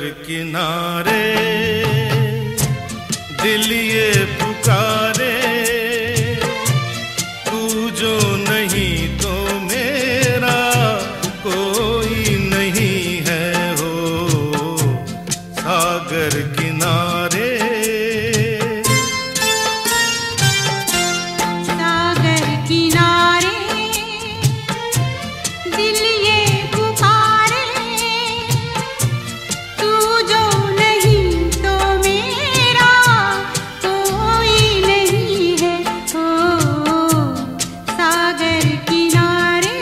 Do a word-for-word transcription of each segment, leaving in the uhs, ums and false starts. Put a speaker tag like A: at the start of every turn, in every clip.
A: सागर किनारे दिल ये पुकारे, तू जो नहीं तो मेरा कोई नहीं है हो सागर किनारे।
B: सागर किनारे दिल ये पुकारे, तू जो नहीं तो मेरा कोई नहीं है हो सागर किनारे।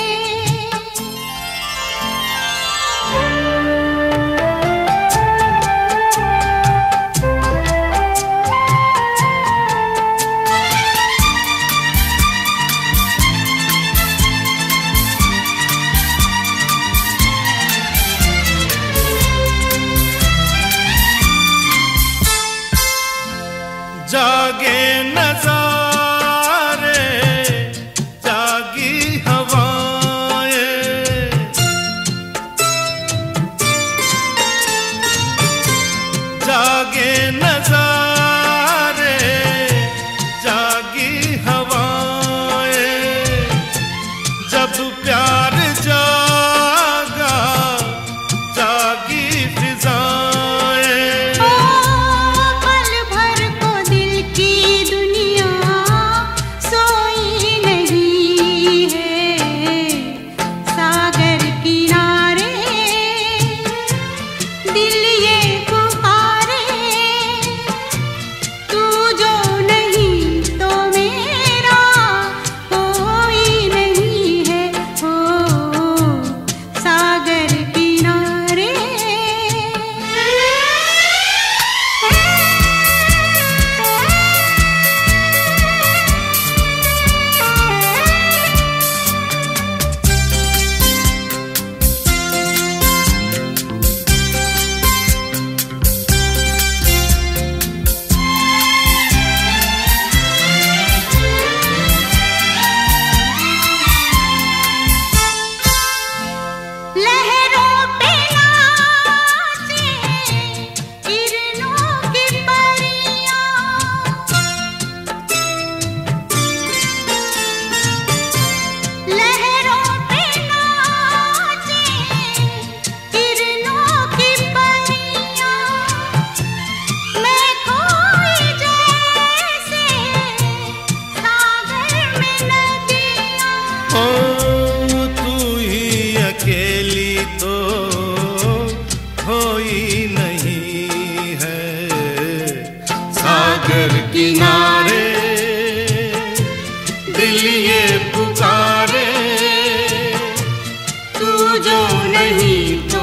A: जागे नजारे जागी हवाएं, जागे नजारे जागी हवाएं, जब प्यार जागा जागी फिजाएं।
B: पल भर को दिल की दुनिया सोई नहीं है सागर किनारे, दिल ये पुकारे, तू जो नहीं तो मेरा कोई नहीं है हो सागर किनारे। लहरों पे नाचे किरणों की परियां, लहरों पे नाचे किरणों की परियां, मैं खोई जैसे सागर में नदियां।
A: ओ तू ही अकेली तो कोई नहीं है सागर किनारे, दिल ये पुकारे, तू जो नहीं